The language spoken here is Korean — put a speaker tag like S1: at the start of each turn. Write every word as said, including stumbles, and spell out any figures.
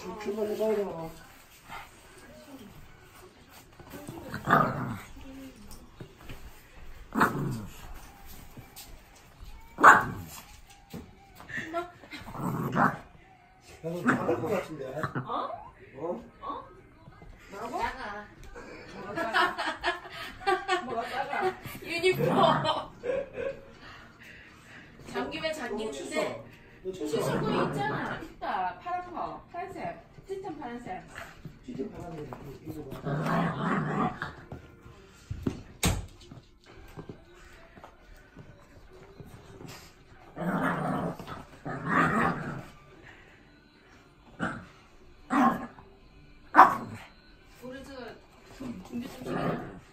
S1: 출발해봐요. 나도 잘할 것 같은데.
S2: 어?
S1: 어?
S2: 어?
S3: 뭐라고?
S2: 작아.
S3: 뭐가 작아? 뭐가 작아?
S2: 유니폼. 잠기면 잠기는데
S1: 너
S2: 슈
S1: 쳤어.
S2: 신고 있잖아. 있다. 파란 거. 파란색. 틴트 파란색.
S1: 진짜 파란데 이거 봐.
S2: 우리 저 준비 좀 시키자.